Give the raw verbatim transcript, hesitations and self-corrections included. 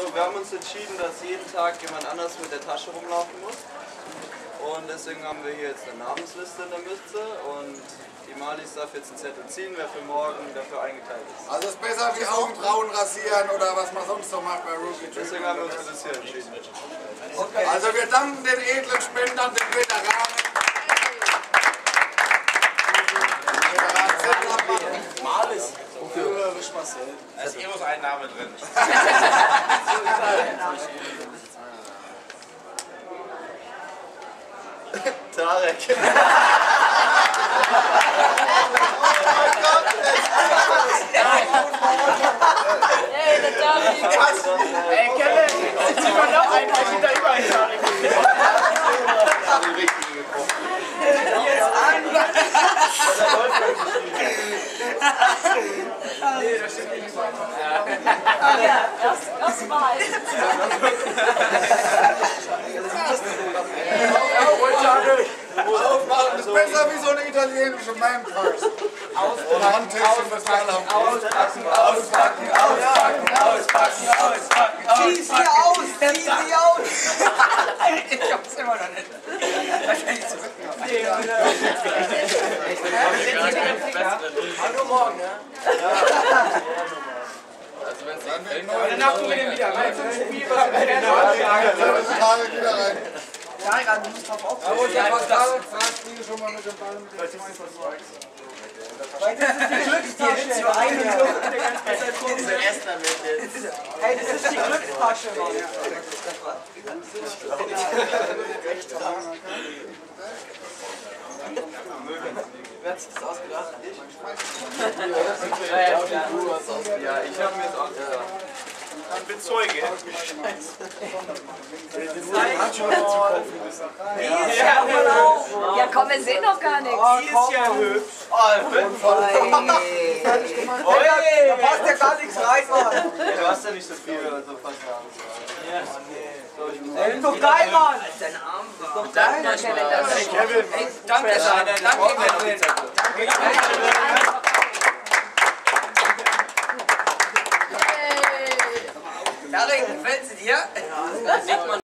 Wir haben uns entschieden, dass jeden Tag jemand anders mit der Tasche rumlaufen muss. Und deswegen haben wir hier jetzt eine Namensliste in der Mütze und die Malis darf jetzt einen Zettel ziehen, wer für morgen dafür eingeteilt ist. Also es ist besser wie Augenbrauen rasieren oder was man sonst noch macht bei Rookie Trip. Deswegen haben wir uns für das hier entschieden. Okay. Also wir danken den edlen Spendern, den Veteranen. Malis. Wofür wisch Marcel? Da ist Eros ein Name drin. Tarek. Ey, der Tarek. Ey, Kelle, zieh mal noch einen, weil ich wieder über einen Tarek. Jetzt an! Nee, das stimmt nicht. Ja, erst, erst mal. Aufmachen ist besser wie so eine italienische Man-Cars. Auspacken, auspacken, Auspacken, auspacken, auspacken, auspacken, auspacken, Zieh sie aus! Zieh sie aus! Ich hab's immer noch nicht. Wahrscheinlich zurückgenommen. Hallo morgen, ne? Also wenn es dann fällt, danach tun wir den wieder. Weil zum Spiel, was wir werden, wieder rein. Daran, du musst drauf aufpassen. Aber der Pascal fragt, spiele schon mal mit dem Ball mit dem Weil das ist die Glückstasche. Für einen Diese Esther mit jetzt. Hey, das ist die Glückstasche, Mann. Wer hat sich das ausgedacht? Ich? Ja, ich habe mir das ausgedacht. Ich bin Zeuge. Ja, genau. Ja, komm, wir sehen doch gar nichts. Die ist ja hübsch. Oh, hey, da passt ja gar nichts rein, Mann. Du hast ja nicht so viel, also fast gar nichts. Ey, ist doch geil, Mann. Dein Arm war. Doch geil, Mann. Kevin, Danke, danke, danke, Hey. Tarek, gefällt sie dir? legt man